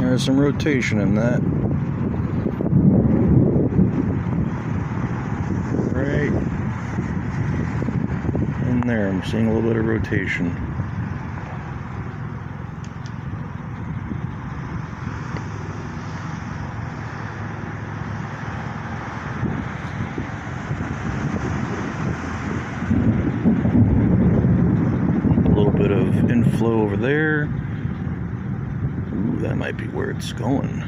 There's some rotation in that. Right in there, I'm seeing a little bit of rotation. A little bit of inflow over there. Ooh, that might be where it's going.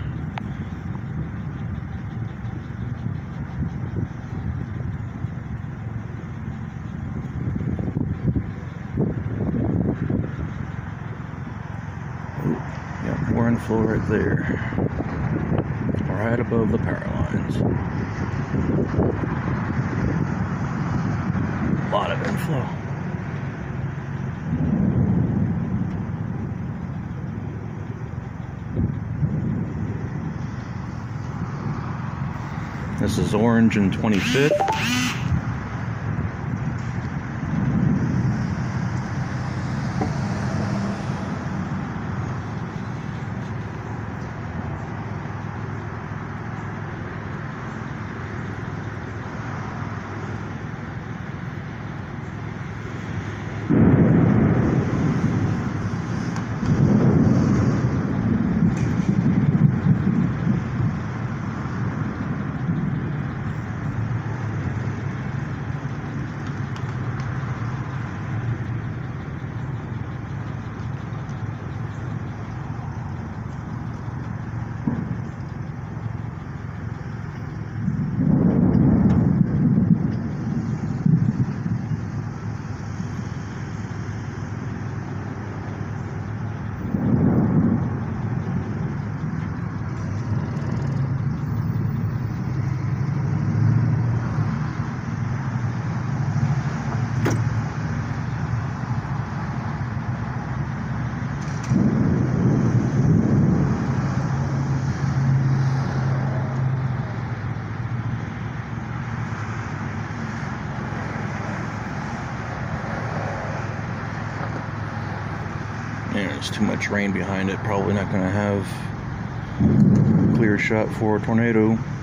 More inflow right there, right above the power lines. A lot of inflow. This is Orange and 25th. There's too much rain behind it, probably not going to have a clear shot for a tornado.